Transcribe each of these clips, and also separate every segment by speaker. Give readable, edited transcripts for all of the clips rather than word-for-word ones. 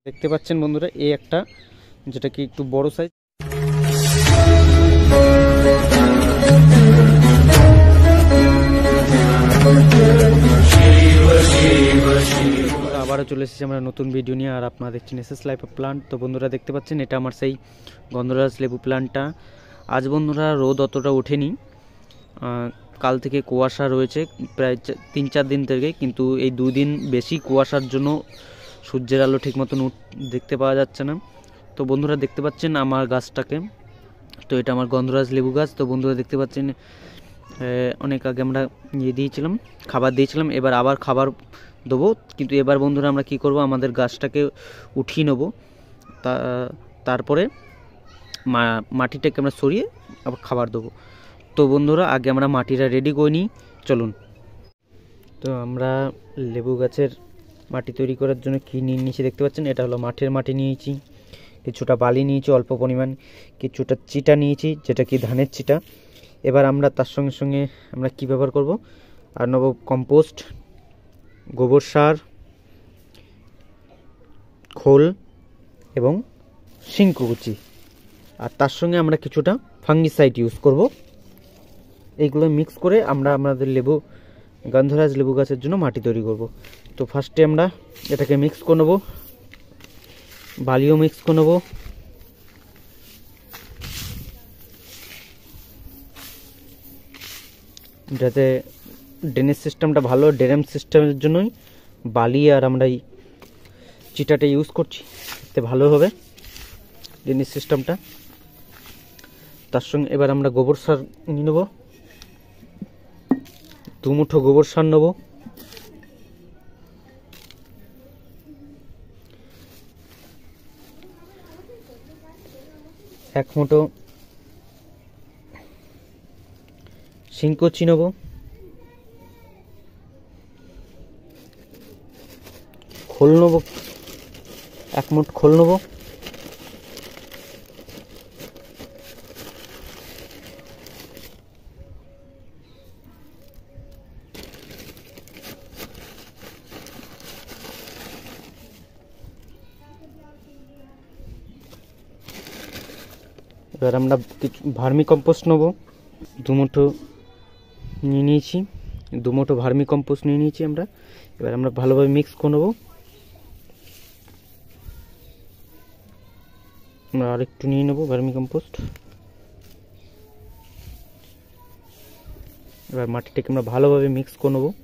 Speaker 1: দেখতে পাচ্ছেন বন্ধুরা, এই একটা যেটা কি একটু বড় সাইজ। আবারও চলে এসেছি আমরা নতুন ভিডিও নিয়ে, আর আপনারা দেখছেন এসএস লাইফ অফ প্লান্ট। তো বন্ধুরা দেখতে পাচ্ছেন এটা আমার সেই গন্ধরাজ লেবু প্লান্টটা। আজ বন্ধুরা রোদ অতটা ওঠেনি, কাল থেকে কুয়াশা রয়েছে প্রায় 3-4 দিন থেকে, কিন্তু এই 2 দিন বেশি কুয়াশার জন্য সূর্যের আলো ঠিক মতন দেখতে পাওয়া যাচ্ছে না। তো বন্ধুরা দেখতে পাচ্ছেন আমার গাছটাকে, তো এটা আমার গন্ধরাজ লেবু গাছ। তো বন্ধুরা দেখতে পাচ্ছেন অনেক আগে আমরা দিয়েছিলাম, খাবার দিয়েছিলাম, এবার আবার খাবার দেবো। কিন্তু এবার বন্ধুরা আমরা কি করব, আমাদের গাছটাকে উঠিয়ে নেব, তারপরে মাটিটাকে আমরা সরিয়ে আবার খাবার দেবো। তো বন্ধুরা আগে আমরা মাটিটা রেডি করে নিই, চলুন। তো আমরা লেবু গাছের মাটি তৈরি করার জন্য কী নিয়ে নিয়েছি দেখতে পাচ্ছেন, এটা হলো মাঠের মাটি নিয়েছি, কিছুটা বালি নিয়েছি অল্প পরিমাণ, কিছুটা চিটা নিয়েছি যেটা কি ধানের চিটা। এবার আমরা তার সঙ্গে সঙ্গে আমরা কি ব্যবহার করব, আর নেব কম্পোস্ট, গোবর সার, খোল এবং শিংকুচি, আর তার সঙ্গে আমরা কিছুটা ফাঙ্গিসাইড ইউজ করব। এইগুলো মিক্স করে আমরা আমাদের গন্ধরাজ লেবু গাছের জন্য মাটি তৈরি করব। তো ফার্স্টে আমরা এটাকে মিক্স করে নেব, বালিও মিক্স করে নেব, যাতে ড্রেনেজ সিস্টেমটা ভালো, ড্রেন সিস্টেমের জন্যই বালি আর আমরা এই চিটাটা ইউজ করছি, এতে ভালো হবে ড্রেনেজ সিস্টেমটা। তার সঙ্গে এবার আমরা গোবর সার নিয়ে নেব, 2 মুঠো গোবর সার নেব, এক মুঠো শিংকুচি নেব, খোল নেব, 1 মুঠ খোল নেব, এবার আমরা কিছু ভার্মি কম্পোস্ট নেব, 2 মুঠো নিয়ে নিয়েছি, 2 মুঠো ভার্মি কম্পোস্ট নিয়ে নিয়েছি আমরা। এবার আমরা ভালোভাবে মিক্স করে নেব, আমরা আরেকটু নিয়ে নেব ভার্মি কম্পোস্ট। এবার মাটিটাকে আমরা ভালোভাবে মিক্স করে নেব,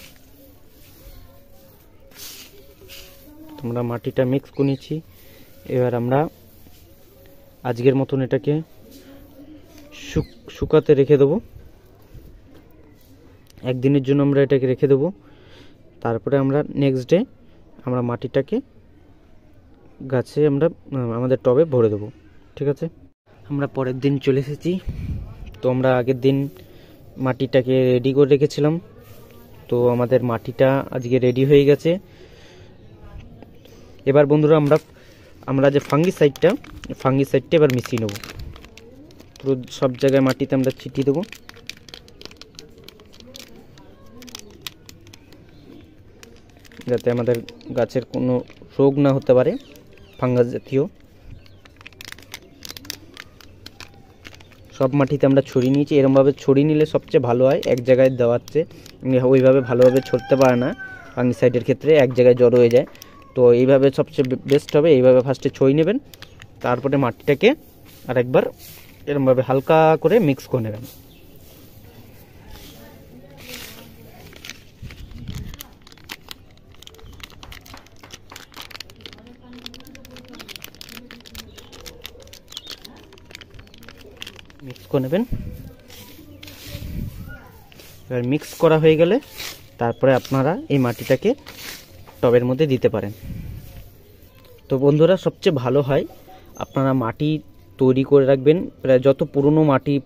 Speaker 1: আমরা মাটিটা মিক্স করে নিচ্ছি। এবার আমরা আজকের মতন এটাকে শুকাতে রেখে দেবো, 1 দিনের জন্য আমরা এটাকে রেখে দেবো। তারপরে আমরা নেক্সট ডে আমরা মাটিটাকে গাছে আমরা আমাদের টবে ভরে দেবো, ঠিক আছে। আমরা পরের দিন চলে এসেছি, তো আমরা আগের দিন মাটিটাকে রেডি করে রেখেছিলাম, তো আমাদের মাটিটা আজকে রেডি হয়ে গেছে। এবার বন্ধুরা আমরা যে ফাঙ্গিসাইডটা এবার মিশিয়ে নেব, পুরো সব জায়গায় মাটিতে আমরা ছিটিয়ে দেবো, যাতে আমাদের গাছের কোনো রোগ না হতে পারে ফাঙ্গাস জাতীয়। সব মাটিতে আমরা ছড়িয়ে নিয়েছি, এরকমভাবে ছড়িয়ে নিলে সবচেয়ে ভালো হয়, এক জায়গায় দেওয়াচ্ছে ওইভাবে ভালোভাবে ছড়তে পারে না ফাঙ্গিসাইডের ক্ষেত্রে, এক জায়গায় জড়ো হয়ে যায়। তো এইভাবে সবচেয়ে বেস্ট হবে, এইভাবে ফার্স্টে ছড়িয়ে নেবেন, তারপরে মাটিটাকে আরেকবার এরকমভাবে হালকা করে মিক্স করে নেবেন। মিক্স করে নেবেন, এবার মিক্স করা হয়ে গেলে তারপরে আপনারা এই মাটিটাকে টবের মধ্যে দিতে পারেন। তো বন্ধুরা সবচেয়ে ভালো হয় আপনারা মাটি তৈরি করে রাখবেন, প্রায় যত পুরনো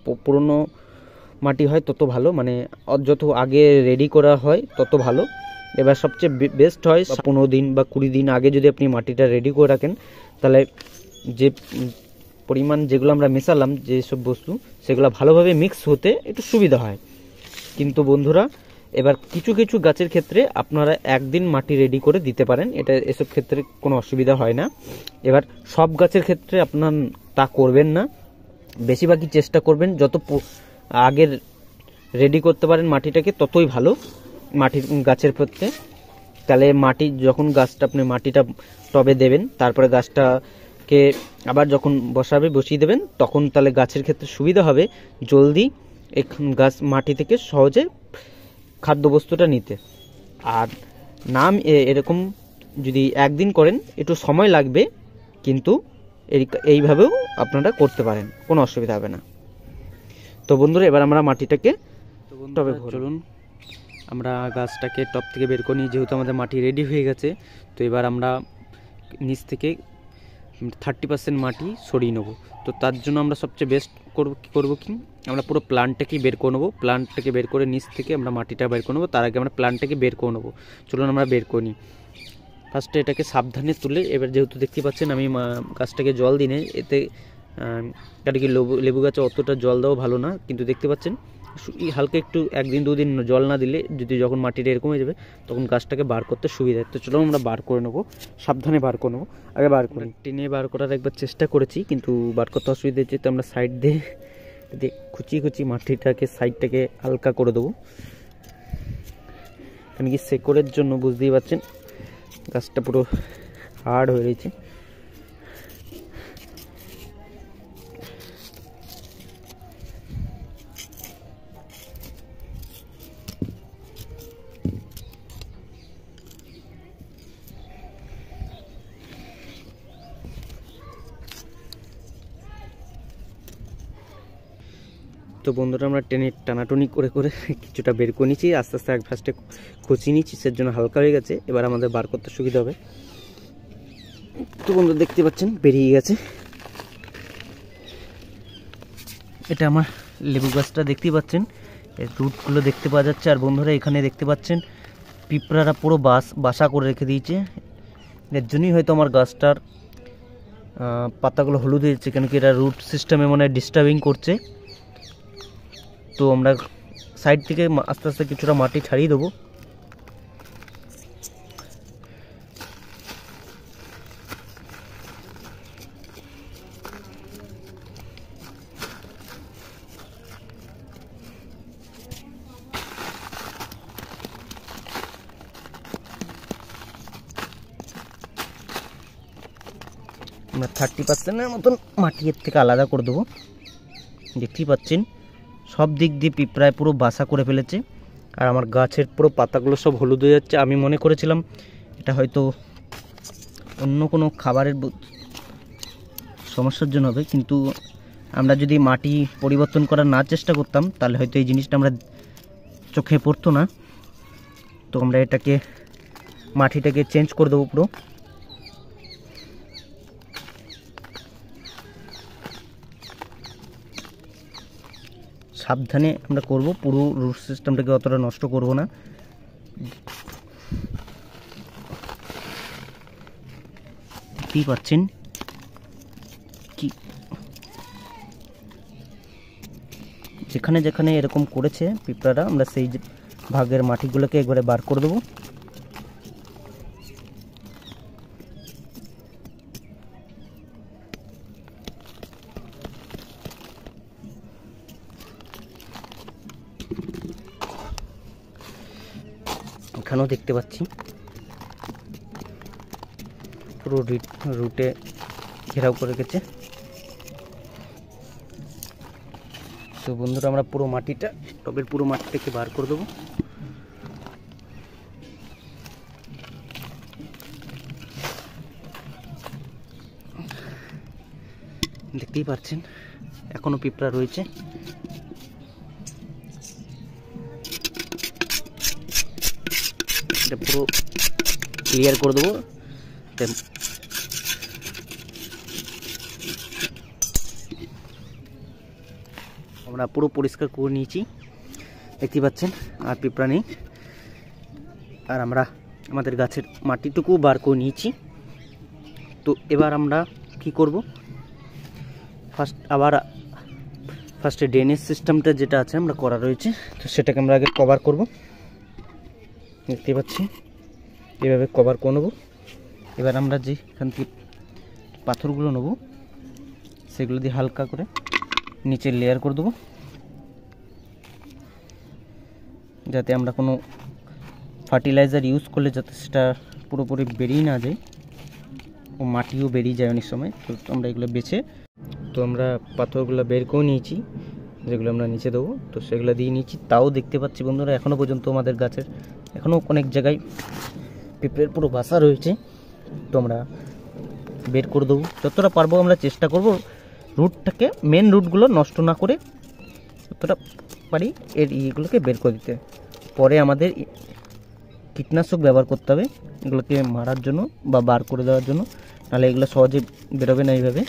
Speaker 1: মাটি হয় তত ভালো, মানে যত আগে রেডি করা হয় তত ভালো। এবার সবচেয়ে বেস্ট হয় 15 দিন বা 20 দিন আগে যদি আপনি মাটিটা রেডি করে রাখেন, তাহলে যে পরিমাণ যেগুলো আমরা মেশালাম যেসব বস্তু, সেগুলো ভালোভাবে মিক্স হতে একটু সুবিধা হয়। কিন্তু বন্ধুরা এবার কিছু কিছু গাছের ক্ষেত্রে আপনারা একদিন মাটি রেডি করে দিতে পারেন, এটা এসব ক্ষেত্রে কোনো অসুবিধা হয় না। এবার সব গাছের ক্ষেত্রে আপনার তা করবেন না, বেশিরভাগই চেষ্টা করবেন যত আগের রেডি করতে পারেন মাটিটাকে ততই ভালো মাটির গাছের ক্ষেত্রে। তাহলে মাটি যখন গাছটা আপনি মাটিটা টবে দেবেন, তারপরে গাছটাকে আবার যখন বসিয়ে দেবেন, তখন তাহলে গাছের ক্ষেত্রে সুবিধা হবে জলদি গাছ মাটি থেকে সহজে খাদ্যবস্তুটা নিতে। আর নাম এরকম যদি একদিন করেন একটু সময় লাগবে, কিন্তু এইভাবেও আপনারা করতে পারেন, কোনো অসুবিধা হবে না। তো বন্ধুরা এবার আমরা মাটিটাকে টবে চলুন আমরা গাছটাকে টব থেকে বের করে নিই। যেহেতু আমাদের মাটি রেডি হয়ে গেছে, তো এবার আমরা নিচ থেকে 30% মাটি সরিয়ে নেবো। তো তার জন্য আমরা সবচেয়ে বেস্ট করবো কি আমরা পুরো প্ল্যান্টটাকেই বের করে নেবো। প্ল্যান্টটাকে বের করে নিচ থেকে আমরা মাটিটা বের করে নেবো, তার আগে আমরা প্ল্যান্টটাকে বের করে নেবো। চলুন আমরা বের করে নিই। ফার্স্টে এটাকে সাবধানে তুলে, এবার যেহেতু দেখতে পাচ্ছেন আমি গাছটাকে জল দিনে, এতে এটা কি লেবু গাছে অতটা জল দেওয়া ভালো না, কিন্তু দেখতে পাচ্ছেন হালকা একটু একদিন দুদিন জল না দিলে যদি যখন মাটিটা এরকম হয়ে যাবে তখন গাছটাকে বার করতে সুবিধা হয়। তো চলো আমরা বার করে নেবো, সাবধানে বার করে নেবো। আগে বার করে টেনে বার করার একবার চেষ্টা করেছি, কিন্তু বার করতে অসুবিধা হচ্ছে। তো আমরা সাইড দিয়ে খুচি মাটিটাকে সাইডটাকে হালকা করে দেবো, কারণ কি শেকড়ের জন্য বুঝতেই পারছেন গাছটা পুরো হার্ড হয়ে রয়েছে। তো বন্ধুরা আমরা টানাটুনি করে করে কিছুটা বের করে নিচ্ছি, আস্তে আস্তে এক ফার্স্টে খুঁচিয়ে নিচ্ছি, সের জন্য হালকা হয়ে গেছে। এবার আমাদের বার করতে সুবিধা হবে। তো বন্ধু দেখতে পাচ্ছেন বেরিয়ে গেছে। এটা আমার লেবু গাছটা দেখতে পাচ্ছেন, এর রুটগুলো দেখতে পাওয়া যাচ্ছে। আর বন্ধুরা এখানে দেখতে পাচ্ছেন পিঁপড়ারা পুরো বাসা করে রেখে দিয়েছে, এর জন্যই হয়তো আমার গাছটার পাতাগুলো হলুদ হয়েছে, কেন কি এরা রুট সিস্টেমে মানে ডিস্টার্বিং করছে। তো আমরা সাইড থেকে আস্তে আস্তে কিছুটা মাটি ছাড়িয়ে দেবো। আমরা 30%-এর মতন মাটি এর থেকে আলাদা করে দেবো। দেখতেই পাচ্ছেন সব দিক দিয়ে পিঁপড়ায় পুরো বাসা করে ফেলেছে, আর আমার গাছের পুরো পাতাগুলো সব হলুদ হয়ে যাচ্ছে। আমি মনে করেছিলাম এটা হয়তো অন্য কোনো খাবারের সমস্যার জন্য হবে, কিন্তু আমরা যদি মাটি পরিবর্তন করার না চেষ্টা করতাম তাহলে হয়তো এই জিনিসটা আমরা চোখে পড়তো না। তো আমরা এটাকে মাটিটাকে চেঞ্জ করে দেবো পুরো। সাবধানে আমরা করব, পুরো রুট সিস্টেমটাকে অতটা নষ্ট করব না। দেখতেই পাচ্ছেন কি যেখানে যেখানে এরকম করেছে পিঁপড়ারা, আমরা সেই ভাগের মাটিগুলোকে একবারে বার করে দেবো। এখানেও দেখতে পাচ্ছি পুরো রুটে ঘেরাও করে রেখেছে। তো বন্ধুরা আমরা পুরো মাটিটা টবের পুরো মাটিটাকে বার করে দেবো। দেখতেই পাচ্ছেন এখনো পিঁপড়া রয়েছে। এটা পুরো ক্লিয়ার করে দেবো। আমরা পুরো পরিষ্কার করে নিয়েছি, দেখতে পাচ্ছেন আর পিঁপড়া নেই। আর আমরা আমাদের গাছের মাটিটুকু বার করে নিয়েছি। তো এবার আমরা কি করব, ফার্স্টে ড্রেনেজ সিস্টেমটা যেটা আছে আমরা করা রয়েছে, তো সেটাকে আমরা আগে কভার করব। দেখতে পাচ্ছি এভাবে কভার করে নেবো। এবার আমরা যে এখান থেকে পাথরগুলো নেবো সেগুলো দিয়ে হালকা করে নিচে লেয়ার করে দেবো, যাতে আমরা কোনো ফার্টিলাইজার ইউজ করলে যাতে সেটা পুরোপুরি বেরিয়ে না যায় ও মাটিও বেরিয়ে যায় অনেক সময়। তো আমরা এগুলো বেছে তো আমরা পাথরগুলো বের করে নিয়েছি, যেগুলো আমরা নিচে দেবো তো সেগুলো দিয়ে নিয়েছি। তাও দেখতে পাচ্ছি বন্ধুরা এখনও পর্যন্ত আমাদের গাছের এখনও অনেক জায়গায় পিঁপড়ের পুরো বাসা রয়েছে। তো আমরা বের করে দেবো যতটা পারবো, আমরা চেষ্টা করব রুটটাকে মেন রুটগুলো নষ্ট না করে যতটা পারি এর ইয়েগুলোকে বের করে দিতে। পরে আমাদের কীটনাশক ব্যবহার করতে হবে এগুলোকে মারার জন্য বা বার করে দেওয়ার জন্য, নাহলে এগুলো সহজে বেরোবে না এইভাবে।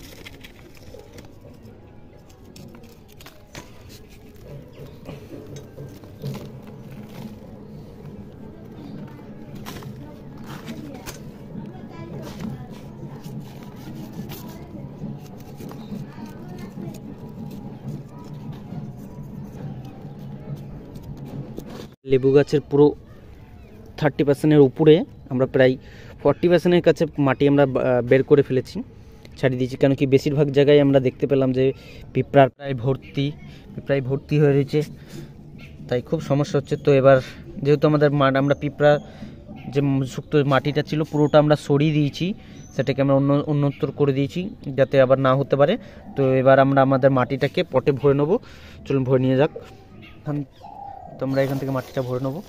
Speaker 1: লেবু গাছের পুরো 30% উপরে আমরা প্রায় 40% কাছে মাটি আমরা বের করে ফেলেছি, ছাড়িয়ে দিয়েছি। কেন কি বেশিরভাগ জায়গায় আমরা দেখতে পেলাম যে পিঁপড়ায় প্রায় ভর্তি হয়ে রয়েছে, তাই খুব সমস্যা হচ্ছে। তো এবার যেহেতু আমাদের আমরা পিঁপড়া যে শুক্ত মাটিটা ছিল পুরোটা আমরা সরিয়ে দিয়েছি, সেটাকে আমরা অন্যত্র করে দিয়েছি যাতে আবার না হতে পারে। তো এবার আমরা আমাদের মাটিটাকে পটে ভরে নেবো, চলুন ভরে নিয়ে যাক। তো আমরা এখান থেকে মাটিটা ভরে নেবো,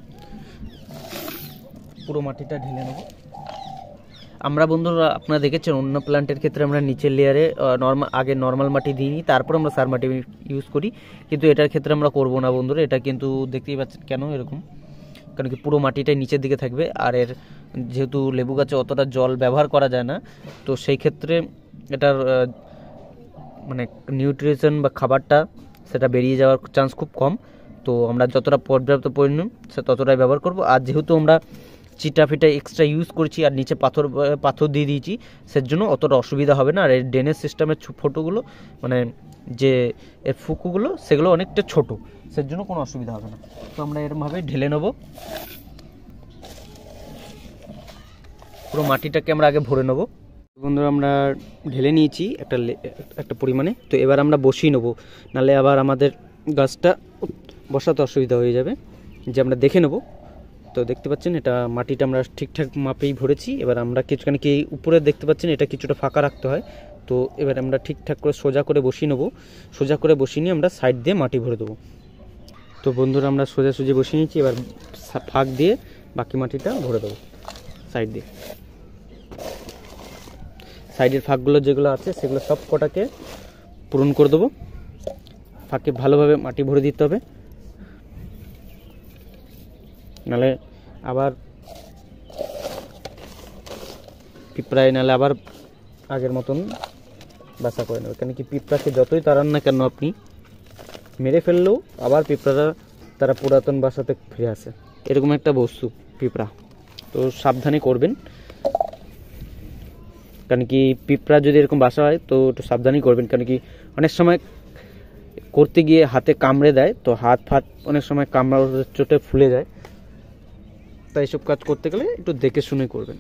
Speaker 1: পুরো মাটিটা ঢেলে নেব। আমরা বন্ধুরা আপনারা দেখেছেন অন্য প্ল্যান্টের ক্ষেত্রে আমরা নিচের লেয়ারে আগে নর্মাল মাটি দিই নি, তারপর আমরা সার মাটি ইউজ করি, কিন্তু এটার ক্ষেত্রে আমরা করব না বন্ধুরা। এটা কিন্তু দেখতেই পাচ্ছেন কেন এরকম, কারণ কি পুরো মাটিটাই নিচের দিকে থাকবে। আর এর যেহেতু লেবু গাছে অতটা জল ব্যবহার করা যায় না, তো সেই ক্ষেত্রে এটার মানে নিউট্রিশন বা খাবারটা সেটা বেরিয়ে যাওয়ার চান্স খুব কম। তো আমরা যতটা পর্যাপ্ত পরিমাণ সে ততটাই ব্যবহার করব। আর যেহেতু আমরা চিটা ফিটা এক্সট্রা ইউজ করছি আর নিচে পাথর দিয়ে দিয়েছি, সেজন্য অতটা অসুবিধা হবে না। আর এই ড্রেনেজ সিস্টেমের ফটোগুলো মানে যে এর ফুকুগুলো সেগুলো অনেকটা ছোট, সেজন্য কোনো অসুবিধা হবে না। তো আমরা এরকমভাবে ঢেলে নেব, পুরো মাটিটাকে আমরা আগে ভরে নেব। বন্ধুরা আমরা ঢেলে নিয়েছি একটা পরিমাণে। তো এবার আমরা বসিয়ে নেব, নাহলে আবার আমাদের গাছটা বসাতে অসুবিধা হয়ে যাবে, যে আমরা দেখে নেব। তো দেখতে পাচ্ছেন এটা মাটিটা আমরা ঠিকঠাক মাপেই ভরেছি। এবার আমরা কিছুখানি কি উপরে দেখতে পাচ্ছেন এটা কিছুটা ফাঁকা রাখতে হয়। তো এবার আমরা ঠিকঠাক করে সোজা করে বসিয়ে নেব, সোজা করে বসিয়ে নিয়ে আমরা সাইড দিয়ে মাটি ভরে দেবো। তো বন্ধুরা আমরা সোজাসুজি বসিয়ে নিয়েছি, এবার ফাঁক দিয়ে বাকি মাটিটা ভরে দেবো সাইড দিয়ে। সাইডের ফাঁকগুলো যেগুলো আছে সেগুলো সব কটাকে পূরণ করে দেবো। ফাঁকে ভালোভাবে মাটি ভরে দিতে হবে, নাহলে আবার পিঁপড়ায় নাহলে আবার আগের মতন বাসা করে নেবে। কেন কি পিঁপড়াকে যতই তাড়ান না কেন আপনি মেরে ফেললেও আবার পিঁপড়ারা তারা পুরাতন বাসাতে ফিরে আসে, এরকম একটা বস্তু পিঁপড়া। তো সাবধানে করবেন, কারণ কি পিঁপড়া যদি এরকম বাসা হয় তো একটু সাবধানই করবেন। কারণ কি অনেক সময় করতে গিয়ে হাতে কামড়ে দেয়, তো হাত ফাত অনেক সময় কামড়ার চোটে ফুলে যায়। তাই এইসব কাজ করতে গেলে একটু দেখে শুনে করবেন।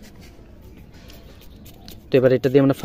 Speaker 1: তো এবার এটা দিয়ে আমরা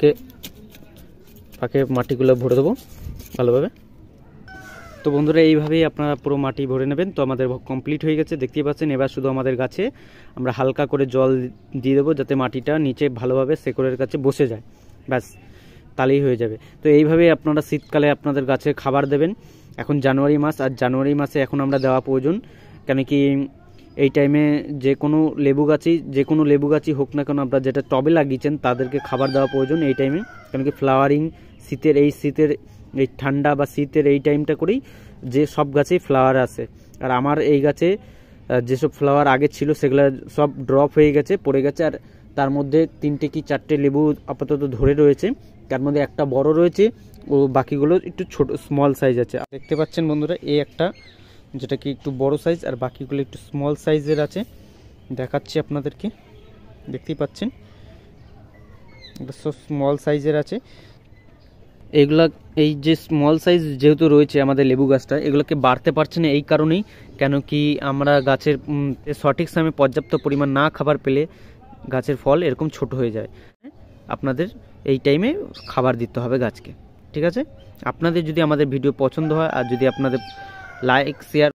Speaker 1: ফাঁকে মাটিগুলো ভরে দেবো ভালোভাবে। তো বন্ধুরা এইভাবেই আপনারা পুরো মাটি ভরে নেবেন। তো আমাদের কমপ্লিট হয়ে গেছে দেখতেই পাচ্ছেন। এবার শুধু আমাদের গাছে আমরা হালকা করে জল দিয়ে দেবো, যাতে মাটিটা নিচে ভালোভাবে শেকড়ের কাছে বসে যায়, ব্যাস তাহলেই হয়ে যাবে। তো এইভাবেই আপনারা শীতকালে আপনাদের গাছে খাবার দেবেন। এখন জানুয়ারি মাস, আর জানুয়ারি মাসে এখন আমরা দেওয়া প্রয়োজন। কেন কি এই টাইমে যে কোনো লেবু গাছই হোক না কেন আপনারা যেটা টবে লাগিয়েছেন তাদেরকে খাবার দেওয়া প্রয়োজন এই টাইমে। কেন কি ফ্লাওয়ারিং শীতের এই ঠান্ডা বা শীতের এই টাইমটা করেই যে সব গাছেই ফ্লাওয়ার আসে। আর আমার এই গাছে যেসব ফ্লাওয়ার আগে ছিল সেগুলো সব ড্রপ হয়ে গেছে, পড়ে গেছে। আর তার মধ্যে 3টে কি 4টে লেবু আপাতত ধরে রয়েছে, তার মধ্যে একটা বড় রয়েছে ও বাকিগুলো একটু ছোট স্মল সাইজ আছে। দেখতে পাচ্ছেন বন্ধুরা এই একটা যেটা কি একটু বড় সাইজ, আর বাকিগুলো একটু স্মল সাইজের আছে। দেখাচ্ছি আপনাদেরকে, দেখতেই পাচ্ছেন এটা সব স্মল সাইজের আছে। এগুলা এই যে স্মল সাইজ যেহেতু রয়েছে আমাদের লেবু গাছটা, এগুলোকে বাড়তে পারছে না এই কারণেই, কেন কি আমরা গাছের সঠিক সময়ে পর্যাপ্ত পরিমাণ না খাবার পেলে গাছের ফল এরকম ছোট হয়ে যায়। আপনাদের এই টাইমে খাবার দিতে হবে গাছকে, ঠিক আছে? আপনাদের যদি আমাদের ভিডিও পছন্দ হয় আর যদি আপনাদের লাইক শেয়ার